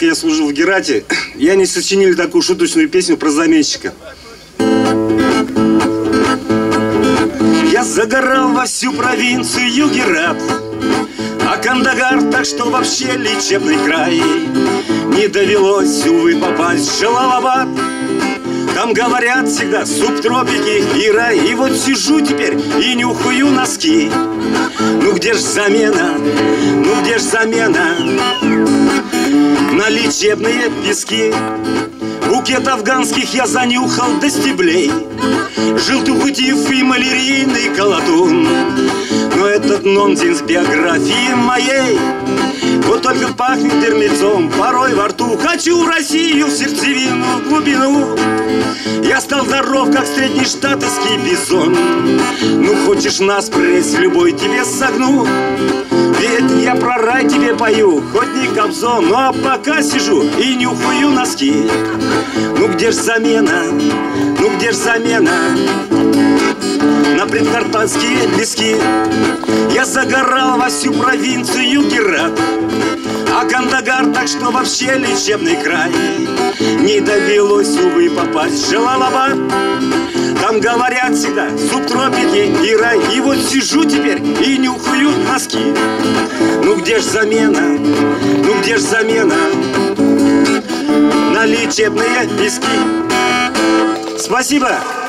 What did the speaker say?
пока я служил в Герате, и они сочинили такую шуточную песню про заменщика. Я загорал во всю провинцию Герат, а Кандагар так что вообще лечебный край. Не довелось, увы, попасть в Джалалабад. Там говорят всегда субтропики и рай. И вот сижу теперь и нюхаю носки. Ну где ж замена, ну где ж замена на лечебные пески? Букет афганских я занюхал до стеблей, желтухутив и малярийный колотун. Но этот нонсенс биографии моей вот только пахнет дерьмецом порой во рту. Хочу в Россию, в сердцевину, в глубину. Я стал здоров, как средний штатовский бизон. Ну хочешь наспресс, любой тебе согну. Ведь я про рай тебе пою, хоть не Кобзон. Ну а пока сижу и нюхаю носки. Ну где ж замена, ну где ж замена на предкарпатские лески? Я загорал во всю провинцию Герат, а Кандагар так что вообще лечебный край. Не довелось, увы, попасть в Джалалабад. Там говорят всегда субтропики и рай. И вот сижу теперь и нюхаю носки. Ну где ж замена, ну где ж замена на лечебные пески? Спасибо!